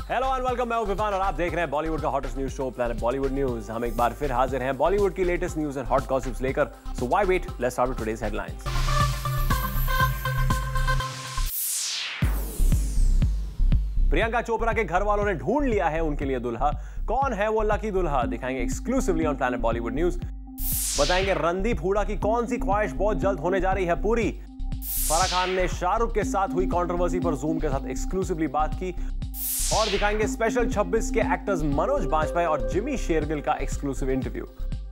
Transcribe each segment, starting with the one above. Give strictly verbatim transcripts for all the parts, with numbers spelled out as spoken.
Hello and welcome, मैं हूं विवान और आप देख रहे हैं बॉलीवुड का hottest news show Planet Bollywood News. हम एक बार फिर हाजिर हैं बॉलीवुड की latest news and hot gossips लेकर। So why wait, let's start with today's headlines. Priyanka Chopra के घर वालों ने ढूंढ लिया है उनके लिए दुल्हा। कौन है वो लकी दुल्हा, दिखाएंगे exclusively on Planet Bollywood News. बताएंगे रणदीप हुडा की कौन सी ख्वाहिश बहुत जल्द होने जा रही है पूरी। फराह खान ने शाहरुख के साथ हुई कंट्रोवर्सी पर जूम के साथ एक्सक्लूसिवली बात की। और दिखाएंगे स्पेशल छब्बीस के एक्टर्स मनोज बाजपेयी और जिमी शेरगिल का exclusive interview.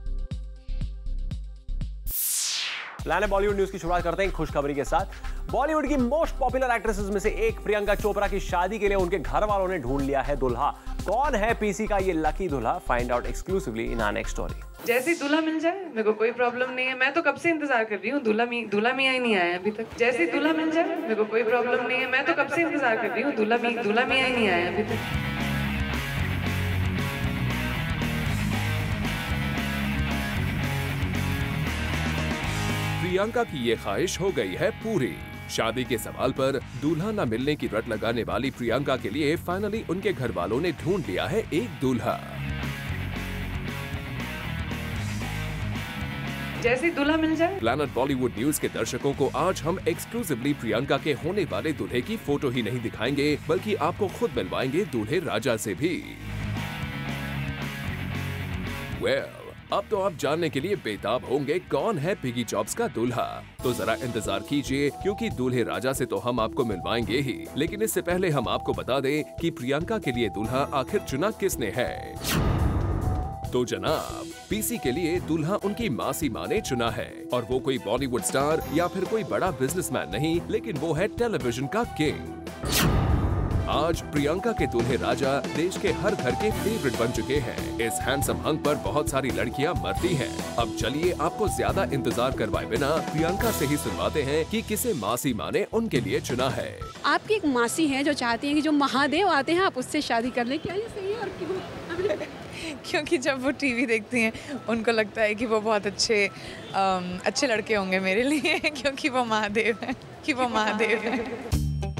Planet Bollywood News की शुरुआत करते हैं खुशखबरी के साथ। बॉलीवुड की मोस्ट पॉपुलर एक्ट्रेसेस में से एक प्रियंका चोपड़ा की शादी के लिए उनके घर वालों ने ढूंढ लिया है दुल्हा। कौन है पीसी का ये लकी दुल्हा, find out exclusively in our next story. जैसे ही दूल्हा मिल जाए मेरे को कोई प्रॉब्लम नहीं है। मैं तो कब से इंतजार कर रही हूँ, दूल्हा मी दूल्हा मियाँ ही नहीं आया अभी तक। जैसे ही दूल्हा मिल जाए मेरे को कोई प्रॉब्लम नहीं है। मैं तो कब से इंतजार कर रही हूँ, दूल्हा मी दूल्हा मियाँ ही नहीं आया अभी तक। प्रियंका की ये ख्वाहिश हो गई है पूरी। शादी के सवाल पर दूल्हा न मिलने की रट लगाने वाली प्रियंका के लिए फाइनली उनके घर वालों ने ढूंढ लिया है एक दूल्हा। जैसे दूल्हा मिल जाए। प्लैनेट बॉलीवुड न्यूज के दर्शकों को आज हम एक्सक्लूसिवली प्रियंका के होने वाले दूल्हे की फोटो ही नहीं दिखाएंगे, बल्कि आपको खुद मिलवाएंगे दूल्हे राजा से भी। वेल well, अब तो आप जानने के लिए बेताब होंगे कौन है पिगी जॉब्स का दूल्हा। तो जरा इंतजार कीजिए, क्योंकि दूल्हे राजा से तो हम आपको मिलवाएंगे ही, लेकिन इससे पहले हम आपको बता दें कि प्रियंका के लिए दूल्हा आखिर चुना किसने है। तो जनाब, पीसी के लिए दूल्हा उनकी मासी माँ ने चुना है, और वो कोई बॉलीवुड स्टार या फिर कोई बड़ा बिजनेसमैन नहीं, लेकिन वो है टेलीविजन का किंग। आज प्रियंका के दूल्हे राजा देश के हर घर के फेवरेट बन चुके हैं। इस हैंडसम हंक पर बहुत सारी लड़कियां मरती हैं। अब चलिए आपको ज्यादा इंतजार करवाए बिना प्रियंका से ही सुनवाते हैं कि किसे मासी माँ ने उनके लिए चुना है। आपकी एक मासी है जो चाहती है कि जो महादेव आते हैं आप उससे शादी कर लें, क्या ये सही है और क्यों? क्योंकि जब वो टीवी देखती हैं उनको लगता है कि वो बहुत अच्छे आम, अच्छे लड़के होंगे मेरे लिए, क्योंकि वो महादेव हैं कि वो महादेव हैं।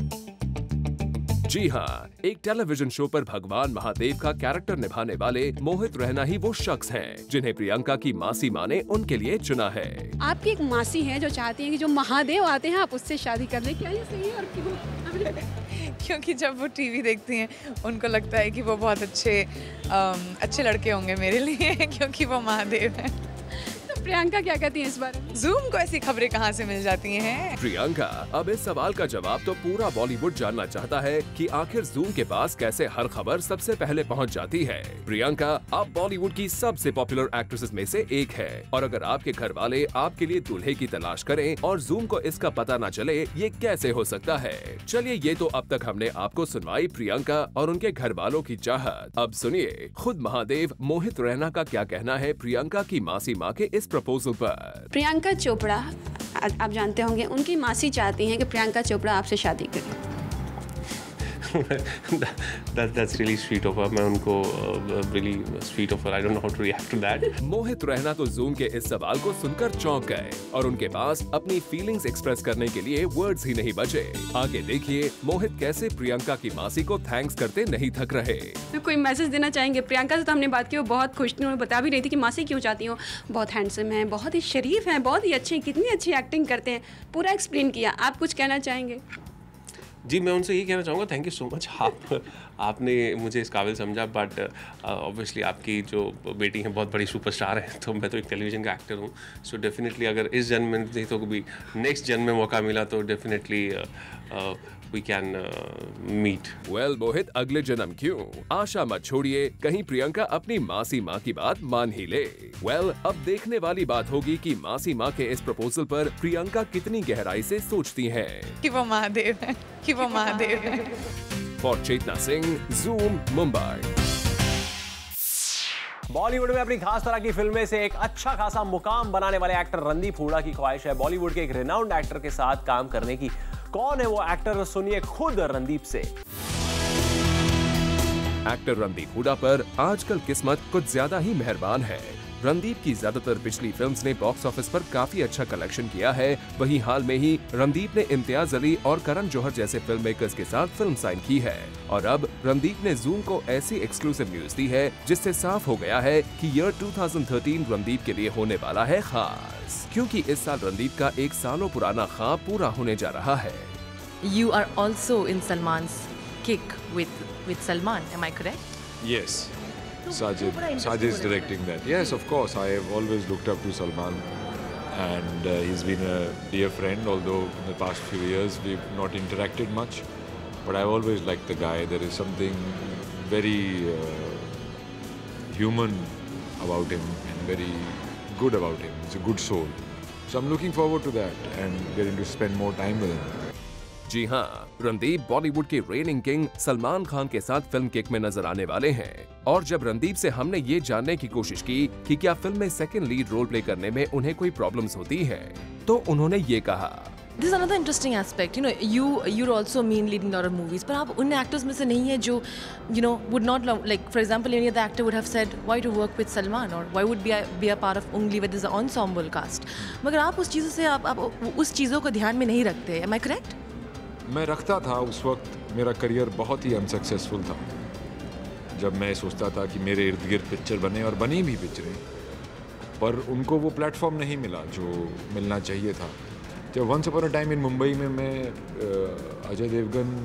जी हाँ, एक टेलीविजन शो पर भगवान महादेव का कैरेक्टर निभाने वाले मोहित रैना ही वो शख्स हैं जिन्हें प्रियंका की मासी माँ ने उनके लिए चुना है। आपकी एक मासी है जो चाहती है कि जो महादेव आते हैं आप उससे शादी कर लें, क्या ये सही है और क्यों? क्योंकि जब वो टीवी देखती हैं उनको लगता है कि वो बहुत अच्छे आम, अच्छे लड़के होंगे मेरे लिए, क्योंकि वो महादेव हैं। प्रियंका क्या कहती है इस बारे में? जूम को ऐसी खबरें कहाँ से मिल जाती हैं? प्रियंका, अब इस सवाल का जवाब तो पूरा बॉलीवुड जानना चाहता है कि आखिर जूम के पास कैसे हर खबर सबसे पहले पहुंच जाती है। प्रियंका अब बॉलीवुड की सबसे पॉपुलर एक्ट्रेसेस में से एक है, और अगर आपके घर वाले आपके लिए दूल्हे की तलाश करें और जूम को इसका पता न चले, ये कैसे हो सकता है? चलिए, ये तो अब तक हमने आपको सुनवाई प्रियंका और उनके घर वालों की चाहत। अब सुनिए खुद महादेव मोहित रैना का क्या कहना है प्रियंका की मासी माँ के इस प्रपोजल पर। प्रियंका चोपड़ा, आप जानते होंगे, उनकी मासी चाहती हैं कि प्रियंका चोपड़ा आपसे शादी करे। that, that's really sweet of her. मैं उनको uh, really sweet of her. I don't know how to react to that. मोहित रहना तो जूम के इस सवाल को सुनकर चौंक गए, और उनके पास अपनी फीलिंग्स एक्सप्रेस करने के लिए वर्ड्स ही नहीं बचे। आगे देखिए मोहित कैसे प्रियंका की मासी को थैंक्स करते नहीं थक रहे। तो कोई मैसेज देना चाहेंगे? प्रियंका से तो हमने बात की, वो बहुत खुश थी, उन्होंने बता भी रही थी कि मासी क्यों चाहती हो, बहुत हैंडसम है, बहुत ही शरीफ है, बहुत ही अच्छे, कितनी अच्छी एक्टिंग करते हैं, पूरा एक्सप्लेन किया। आप कुछ कहना चाहेंगे? जी, मैं उनसे ये कहना चाहूँगा, थैंक यू सो मच। आप आपने मुझे इस काबिल समझा, बट ऑब्वियसली आपकी जो बेटी हैं बहुत बड़ी सुपरस्टार है, तो मैं तो एक टेलीविज़न का एक्टर हूँ। सो डेफिनेटली अगर इस जन्म में नहीं तो कभी नेक्स्ट जन्म में मौका मिला तो definitely we can meet. Well Mohit, अगले जन्म क्यों, आशा मत छोड़िए, कहीं प्रियंका अपनी मासी माँ की बात मान ही ले। वेल well, अब देखने वाली बात होगी कि मासी माँ के इस प्रपोजल पर प्रियंका कितनी गहराई से सोचती हैं। कि वो महादेव है, कि वो महादेव है। For Chetna Singh, Zoom, Mumbai. बॉलीवुड में अपनी खास तरह की फिल्में से एक अच्छा खासा मुकाम बनाने वाले एक्टर रणदीप हुडा की ख्वाहिश है बॉलीवुड के एक रिनाउंड एक्टर के साथ काम करने की। कौन है वो एक्टर, सुनिए खुद रणदीप से। एक्टर रणदीप हुडा पर आजकल किस्मत कुछ ज्यादा ही मेहरबान है। रणदीप की ज्यादातर पिछली फिल्म्स ने बॉक्स ऑफिस पर काफी अच्छा कलेक्शन किया है। वहीं हाल में ही रणदीप ने इम्तियाज अली और करण जौहर जैसे फिल्म मेकर्स के साथ फिल्म साइन की है। और अब रणदीप ने जूम को ऐसी एक्सक्लूसिव न्यूज दी है जिससे साफ हो गया है कि ईयर दो हज़ार तेरह रणदीप के लिए होने वाला है खास, क्योंकि इस साल रणदीप का एक सालों पुराना ख्वाब पूरा होने जा रहा है। You are also in Salman's kick with with Salman, am I correct? Yes, Sajid. Sajid is directing that. Yes, of course. I have always looked up to Salman, and uh, he's been a dear friend. Although in the past few years we've not interacted much, but I've always liked the guy. There is something very uh, human about him and very good about him. He's a good soul. So I'm looking forward to that and getting to spend more time with him. जी हाँ, रणदीप बॉलीवुड के raining king Salman Khan के साथ film kick में नजर आने वाले हैं। और जब रणदीप से हमने ये जानने की कोशिश की कि क्या फिल्म में सेकंड लीड रोल प्ले करने में उन्हें कोई प्रॉब्लम्स होती हैं, तो उन्होंने ये कहा। This is another interesting aspect. You know, you you're also main lead in a lot of movies, पर आप उन actors में से नहीं है जो, you know, would not love, like for example, any other actor would have said, why to work with Salman or why would be a, be a part of Ungli with this ensemble cast. मगर आप उस चीज़ों से आप, आप उस चीज़ों को ध्यान में नहीं रखते। Am I correct? मैं रखता था। उस वक्त मेरा करियर बहुत ही अनसक्सेसफुल था, जब मैं सोचता था कि मेरे इर्द गिर्द पिक्चर बने, और बनी भी पिक्चरें, पर उनको वो प्लेटफॉर्म नहीं मिला जो मिलना चाहिए था। जब once upon a time in Mumbai में मैं अजय देवगन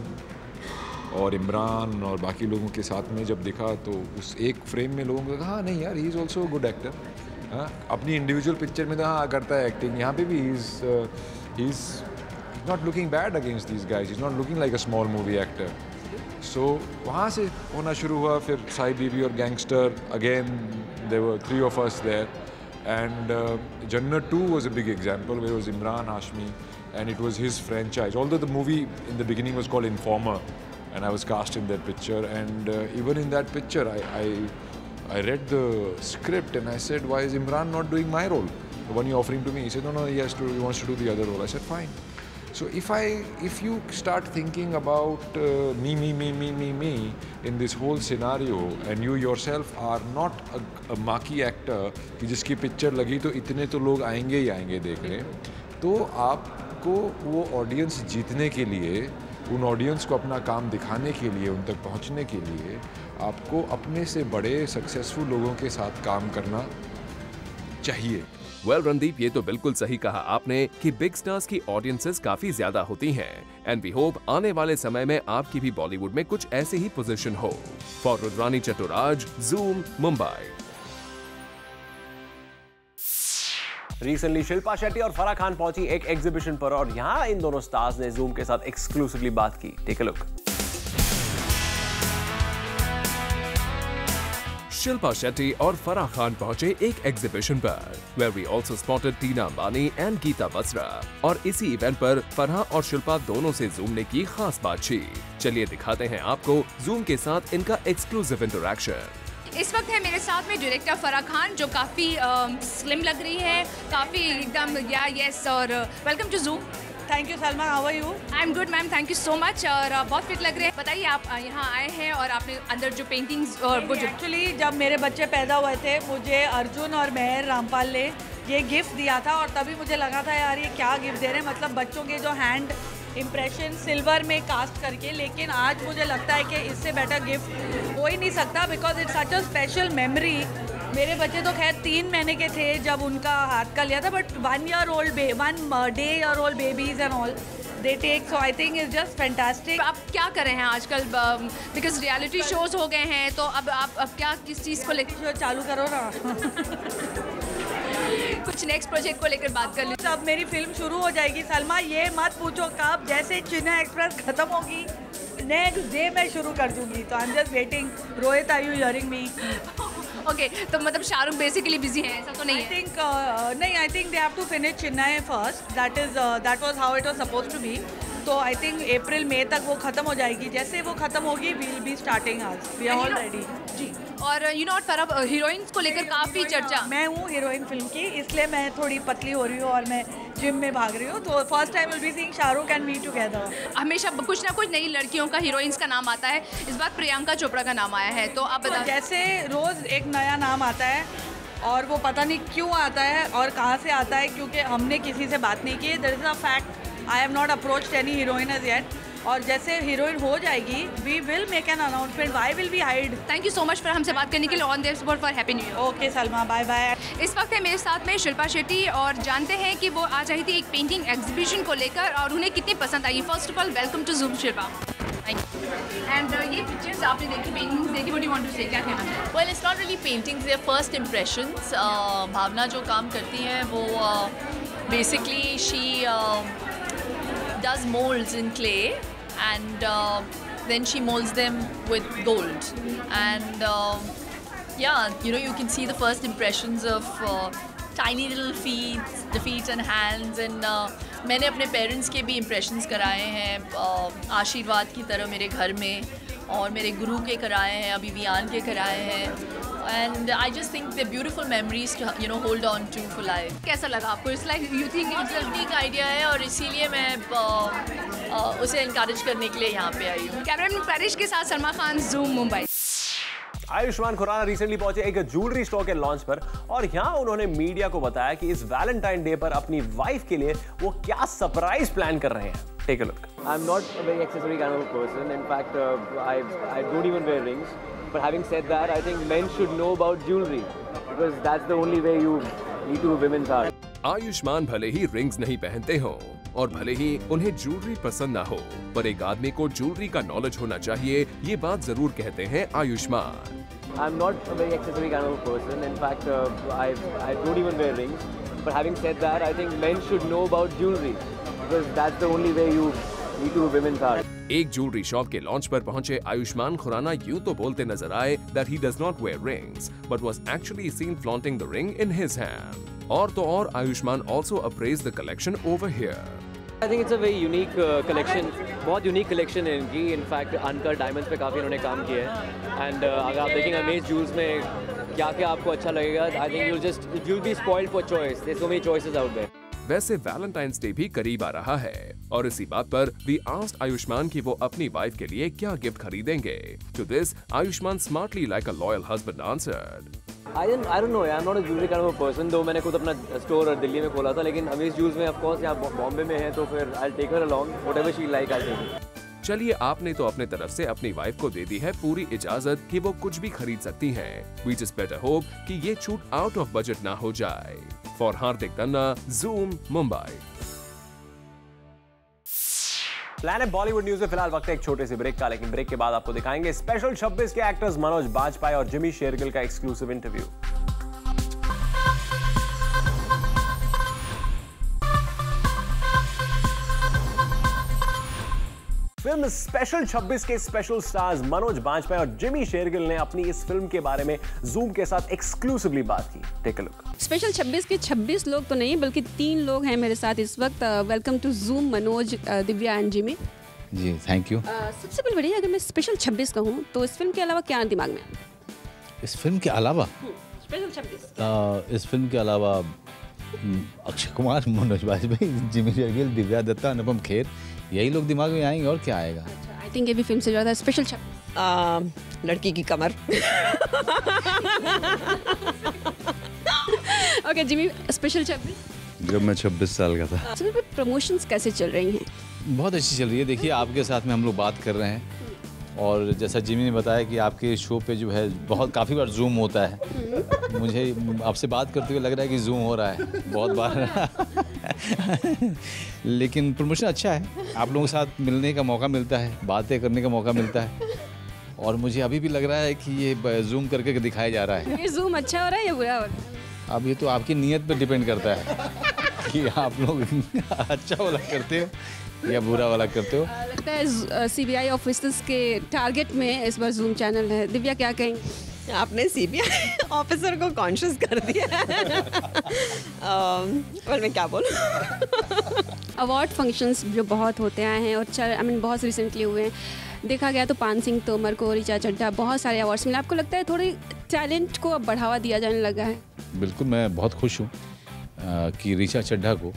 और इमरान और बाकी लोगों के साथ में जब दिखा, तो उस एक फ्रेम में लोगों को कहा हाँ नहीं यार, he is also good actor. हाँ, अपनी इंडिविजुअल पिक्चर में तो हाँ करता है एक्टिंग, यहाँ पे भी he is he is not looking bad against these guys. He's not looking like a small movie actor. So वहाँ से होना शुरू हुआ। फिर Saheb Biwi Aur Gangster, again there were three of us there, and uh, Jannat two was a big example where it was Imran Hashmi and it was his franchise. Although the movie in the beginning was called Informer, and I was cast in that picture, and uh, even in that picture I, I I read the script and I said, why is Imran not doing my role, the one you're offering to me? He said, no no, he has to, he wants to do the other role. I said fine. So if I, if you start thinking about uh, me, me, me, me, me, me in this whole scenario, and you yourself are not a, a marquee actor कि जिसकी picture लगी तो इतने तो लोग आएंगे ही आएंगे देखने, तो आपको वो ऑडियंस जीतने के लिए, उन ऑडियंस को अपना काम दिखाने के लिए, उन तक पहुंचने के लिए आपको अपने से बड़े सक्सेसफुल लोगों के साथ काम करना चाहिए। वेल रणदीप, ये तो बिल्कुल सही कहा आपने कि बिग स्टार्स की ऑडियंसेस काफी ज्यादा होती हैं, एंड वी होप आने वाले समय में आपकी भी बॉलीवुड में कुछ ऐसे ही पोजीशन हो। For Rudrani Chattoraj, Zoom, Mumbai. Recently Shilpa Shetty और फराह खान पहुंची एक एग्जीबिशन पर, और यहाँ इन दोनों स्टार्स ने जूम के साथ एक्सक्लूसिवली बात की। Take a look. Shilpa Shetty और फराह खान पहुंचे एक एग्जीबिशन पर, where we also spotted Tina Ambani and Geeta Basra. और इसी इवेंट पर फराह और शिल्पा दोनों से जूम ने की खास बातचीत। चलिए दिखाते हैं आपको जूम के साथ इनका एक्सक्लूसिव इंटरेक्शन। इस वक्त है मेरे साथ में डायरेक्टर फराह खान, जो काफी स्लिम लग रही है, काफी एकदम या यस। और welcome to Zoom. Thank you Salma, how are you? I am good ma'am, thank you so much. और uh, बहुत फिट लग रहे हैं। बताइए, आप uh, यहाँ आए हैं और आपने अंदर जो पेंटिंग्स और वो जो एक्चुअली जब मेरे बच्चे पैदा हुए थे, मुझे अर्जुन और मेहर रामपाल ने ये गिफ्ट दिया था, और तभी मुझे लगा था यार ये क्या गिफ्ट दे रहे हैं, मतलब बच्चों के जो हैंड इम्प्रेशन सिल्वर में कास्ट करके। लेकिन आज मुझे लगता है कि इससे बेटर गिफ्ट हो ही नहीं सकता, because it's such a special memory. मेरे बच्चे तो खैर तीन महीने के थे जब उनका हाथ का लिया था, but one year old one day year old babies and all they take, so I think is just fantastic. आप क्या कर रहे हैं आजकल, बिकॉज रियलिटी शोज हो गए हैं, तो अब आप अब क्या किस चीज़ को लेकर शो चालू करो ना? कुछ नेक्स्ट प्रोजेक्ट को लेकर बात कर लीजिए। अब मेरी फिल्म शुरू हो जाएगी सलमा, ये मत पूछो कब। जैसे चेन्नई एक्सप्रेस खत्म होगी, नेक्स्ट डे मैं शुरू कर दूंगी। तो I am just waiting. Rohit, are you hearing me? Okay, तो मतलब शाहरुख बेसिकली बिजी है, ऐसा तो नहीं है? आई थिंक नहीं, I think they have to finish Chennai first. That is that was how it was supposed to be. तो आई थिंक अप्रैल मई तक वो खत्म हो जाएगी। जैसे वो खत्म होगी, वी विल बी स्टार्टिंग आज। वी आर ऑल रेडी जी। और यू नो फराह, हीरोइंस को लेकर काफ़ी चर्चा। मैं हूँ हीरोइन फिल्म की, इसलिए मैं थोड़ी पतली हो रही हूँ और मैं जिम में भाग रही हूँ। तो first time will be seeing Shahrukh and me together. हमेशा कुछ ना कुछ नई लड़कियों का, हीरोइंस का नाम आता है। इस बार प्रियंका चोपड़ा का नाम आया है, तो आप बता। जैसे रोज़ एक नया नाम आता है, और वो पता नहीं क्यों आता है और कहाँ से आता है, क्योंकि हमने किसी से बात नहीं की। There is a fact, I have not approached any heroine as yet, और जैसे हीरोइन हो जाएगी we will make an announcement. Why will we hide? Thank you so much for हमसे बात करने के लिए। On their support for happy new year. Okay Salma, bye bye. इस वक्त है मेरे साथ में शिल्पा शेट्टी और जानते हैं कि वो आज आई थी एक पेंटिंग एग्जीबिशन को लेकर और उन्हें कितनी पसंद आई। First of all welcome to Zoom Shilpa. And ये पिक्चर्स आपने देखी, पेंटिंग्स देखी, what do you want to say, क्या कहना है? Well it's not really paintings, they're first impressions. Bhavna जो काम करती हैं वो basically she does moulds in clay and uh, then she molds them with gold, and uh, yeah, you know, you can see the first impressions of uh, tiny little feet, the feet and hands, and uh, मैंने अपने parents के भी impressions कराए हैं uh, आशीर्वाद की तरह मेरे घर में, और मेरे गुरु के कराए हैं, अभी वियान के कराए हैं, and I just think they're beautiful memories to, you know, hold on to for life. कैसा लगा आपको? It's like you think it's a unique idea है और इसीलिए मैं uh, uh, उसे encourage करने के लिए यहाँ पे आई हूँ। कैमरामैन पेरिश के साथ सलमा खान, ज़ूम मुंबई। आयुष्मान खुराना रिसेंटली पहुंचे एक ज्वेलरी स्टोर के लॉन्च पर और यहाँ उन्होंने मीडिया को बताया कि इस वैलेंटाइन डे पर अपनी वाइफ के लिए वो क्या सरप्राइज प्लान कर रहे हैं। Take a look. I'm not a very accessory kind of a person. In fact, uh, I I don't even wear rings. But having said that, I think men should know about jewelry because that's the only way you lead to a women's heart. Ayushmann भले ही rings नहीं पहनते हो और भले ही उन्हें jewellery पसंद ना हो, पर एक आदमी को ज्वेलरी का नॉलेज होना चाहिए, ये बात जरूर कहते हैं Ayushmann. I'm not a very accessory kind of a person. In fact, uh, I I don't even wear rings. But having said that, I think men should know about jewelry because that's the only way you lead to a women's heart. एक jewellery shop के launch पर पहुंचे आयुष्मान खुराना यूं तो बोलते नजर आए that he does not wear rings, but was actually seen flaunting the ring in his hand. और तो और Ayushman also appraised the collection over here. I think it's a very unique uh, collection. बहुत unique collection है इनकी. In fact, uncut diamonds पे काफी इन्होंने काम किया है. And uh, अगर आप देखेंगे अमेज जूल्स में क्या क्या आपको अच्छा लगेगा, I think you'll just you'll be spoiled for choice. There's so many choices out there. वैसे वैलेंटाइंस डे भी करीब आ रहा है और इसी बात पर वी आस्क्ड आयुष्मान कि वो अपनी वाइफ के लिए क्या गिफ्ट खरीदेंगे। To this, Ayushman smartly like a loyal husband answered. I don't I don't know. I'm not a jewelry kind of a person. though मैंने खुद अपना स्टोर दिल्ली में खोला था, लेकिन अमेज जूल्स में of course यहाँ बॉम्बे में है तो फिर I'll take her along. Whatever she like, I think. चलिए, आपने तो अपने तरफ से अपनी वाइफ को दे दी है पूरी इजाजत कि वो कुछ भी खरीद सकती हैं। We just better hope कि ये छूट आउट ऑफ बजट ना हो जाए। For Hardik Tanna, Zoom, Mumbai. Planet Bollywood News में फिलहाल वक्त है एक छोटे से ब्रेक का, लेकिन ब्रेक के बाद आपको दिखाएंगे स्पेशल छब्बीस के एक्टर्स मनोज बाजपेयी और जिमी शेरगिल का एक्सक्लूसिव इंटरव्यू। फिल्म स्पेशल छब्बीस के स्पेशल स्टार्स मनोज बाजपेयी और जिमी शेरगिल ने अपनी इस फिल्म के बारे में जूम के साथ एक्सक्लूसिवली बात की। Take a look. स्पेशल छब्बीस के छब्बीस लोग तो नहीं बल्कि तीन लोग हैं मेरे साथ इस वक्त। Welcome to Zoom Manoj, Divya and Jimmy. जी थैंक यू। सबसे पहले बढ़िया, अगर मैं स्पेशल छब्बीस कहूँ तो इस फिल्म के अलावा क्या दिमाग में? इस फिल्म के अलावा स्पेशल छब्बीस, इस फिल्म के अलावा अक्षय कुमार, मनोज बाजपेयी, जिमी शेरगिल, दिव्या दत्ता, अनुपम खेर, यही लोग दिमाग में आएंगे और क्या आएगा। आई थिंक ये भी फिल्म से ज्यादा स्पेशल छब्बीस। लड़की की कमर। ओके जिमी, स्पेशल छब्बीस। जब मैं छब्बीस साल का था। प्रमोशंस कैसे चल रही हैं? बहुत अच्छी चल रही है। देखिए, आपके साथ में हम लोग बात कर रहे हैं और जैसा जिमी ने बताया कि आपके शो पे जो है बहुत काफ़ी बार जूम होता है। मुझे आपसे बात करते हुए लग रहा है कि जूम हो रहा है बहुत बार। लेकिन प्रमोशन अच्छा है, आप लोगों के साथ मिलने का मौका मिलता है, बातें करने का मौका मिलता है और मुझे अभी भी लग रहा है कि ये जूम करके दिखाया जा रहा है। ये जूम अच्छा हो रहा है या बुरा हो रहा है? अब ये तो आपकी नीयत पे डिपेंड करता है कि आप लोग अच्छा वाला करते हो या बुरा वाला करते हो। लगता है सीबीआई ऑफिसर्स के टारगेट में इस बार जूम चैनल है। दिव्या क्या कहेंगे? आपने सीबीआई ऑफिसर को कॉन्शियस कर दिया है। और मैं क्या बोलूं। अवार्ड फंक्शंस जो बहुत होते आए हैं और चल आई मीन बहुत रिसेंटली हुए हैं, देखा गया तो पान सिंह तोमर को, ऋचा चड्ढा, बहुत सारे अवार्ड्स मिले। आपको लगता है थोड़ी टैलेंट को अब बढ़ावा दिया जाने लगा है? बिल्कुल, मैं बहुत खुश हूँ कि ऋचा चड्ढा को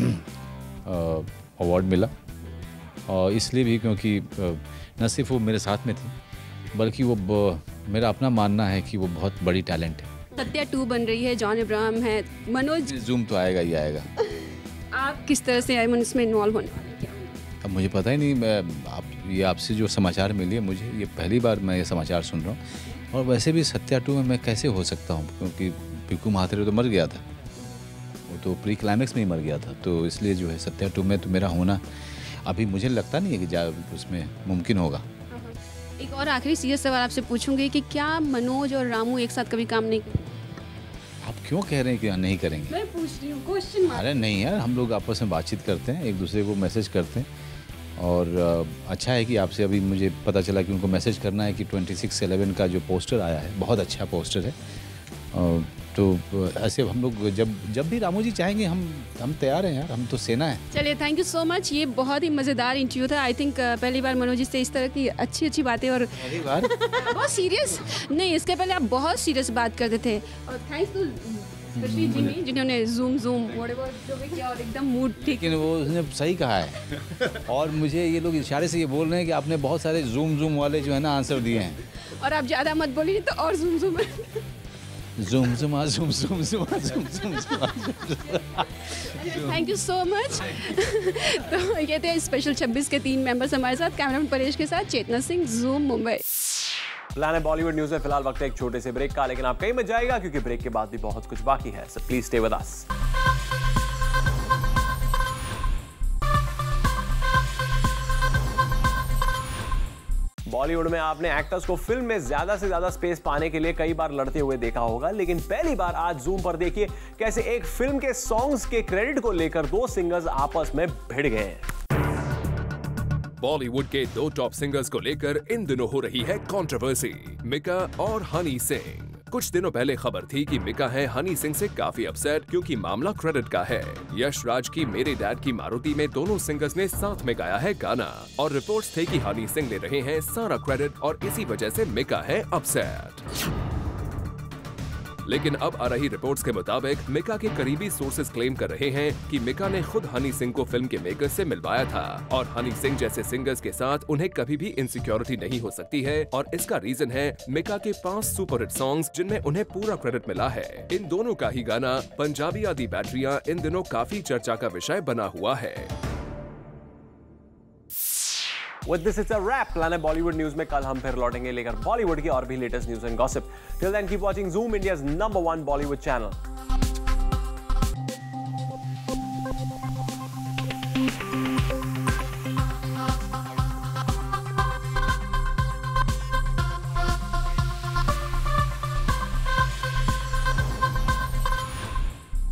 अवार्ड मिला और इसलिए भी क्योंकि न सिर्फ वो मेरे साथ में थी बल्कि वो मेरा अपना मानना है कि वो बहुत बड़ी टैलेंट है। सत्या टू बन रही है, जॉन अब्राहम है, मनोज। जूम तो आएगा ही आएगा। आप किस तरह से आए इसमें इन्वॉल्व होने वाले क्या? अब मुझे पता ही नहीं, मैं आप ये आपसे जो समाचार मिले मुझे, ये पहली बार मैं ये समाचार सुन रहा हूँ। और वैसे भी सत्या टू में मैं कैसे हो सकता हूँ, क्योंकि पिकू महात्रे तो मर गया था, वो तो प्री क्लाइमैक्स में ही मर गया था, तो इसलिए जो है सत्या टू में तो मेरा होना अभी मुझे लगता नहीं है कि जा उसमें मुमकिन होगा। एक और आखिरी सीरियस सवाल आपसे पूछूंगी कि क्या मनोज और रामू एक साथ कभी काम नहीं करेंगे? आप क्यों कह रहे हैं कि नहीं करेंगे? मैं पूछ रही हूँ, क्वेश्चन मार्क। अरे नहीं यार, हम लोग आपस में बातचीत करते हैं, एक दूसरे को मैसेज करते हैं, और अच्छा है कि आपसे अभी मुझे पता चला कि उनको मैसेज करना है कि ट्वेंटी सिक्स इलेवन का जो पोस्टर आया है बहुत अच्छा पोस्टर है। तो ऐसे हम लोग जब जब भी रामू जी चाहेंगे हम हम तैयार हैं यार, हम तो सेना है। चलिए, थैंक यू सो मच। ये बहुत ही मज़ेदार इंटरव्यू था। आई थिंक पहली बार मनोज जी से इस तरह की अच्छी अच्छी बातें, और पहली बार बहुत सीरियस नहीं, इसके पहले आप बहुत सीरियस बात करते थे। और थैंक्स टू स्पेशली जिमी जिन्होंने जूम जूम व्हाटएवर जो भी किया और एकदम मूड ठीक। लेकिन वो उसने सही कहा है, और मुझे ये लोग इशारे से ये बोल रहे हैं कि आपने बहुत सारे जूम जूम वाले जो है ना आंसर दिए हैं, और आप ज़्यादा मत बोलिए तो और जूम जूम जूम जूम आ जूम जूम जूम आ Zoom Zoom Zoom. Thank you so much. तो ये थे स्पेशल छब्बीस के तीन मेंबर्स हमारे साथ, कैमरामैन परेश के साथ Chetna Singh, Zoom Mumbai. Planet Bollywood News में फिलहाल वक्त है एक छोटे से ब्रेक का, लेकिन आप कहीं मत जाएगा क्योंकि ब्रेक के बाद भी बहुत कुछ बाकी है, so please stay with us. Bollywood में आपने एक्टर्स को फिल्म में ज्यादा से ज्यादा स्पेस पाने के लिए कई बार लड़ते हुए देखा होगा, लेकिन पहली बार आज जूम पर देखिए कैसे एक फिल्म के सॉन्ग्स के क्रेडिट को लेकर दो सिंगर्स आपस में भिड़ गए हैं। बॉलीवुड के दो टॉप सिंगर्स को लेकर इन दिनों हो रही है कंट्रोवर्सी, मिका और हनी सिंह। कुछ दिनों पहले खबर थी कि मिका है हनी सिंह से काफी अपसेट क्योंकि मामला क्रेडिट का है। यश राज की मेरे डैड की मारुति में दोनों सिंगर्स ने साथ में गाया है गाना, और रिपोर्ट्स थे कि हनी सिंह ले रहे हैं सारा क्रेडिट और इसी वजह से मिका है अपसेट। लेकिन अब आ रही रिपोर्ट्स के मुताबिक मिका के करीबी सोर्सेज क्लेम कर रहे हैं कि मिका ने खुद हनी सिंह को फिल्म के मेकर्स से मिलवाया था, और हनी सिंह जैसे सिंगर्स के साथ उन्हें कभी भी इनसिक्योरिटी नहीं हो सकती है, और इसका रीजन है मिका के पांच सुपरहिट सॉन्ग्स जिनमें उन्हें पूरा क्रेडिट मिला है। इन दोनों का ही गाना पंजाबी आदि बैटरियां इन दिनों काफी चर्चा का विषय बना हुआ है। With this, it's a wrap. Planet Bollywood News में कल हम फिर लौटेंगे लेकर बॉलीवुड की और भी latest news and gossip. Till then, keep watching Zoom, India's number one Bollywood channel.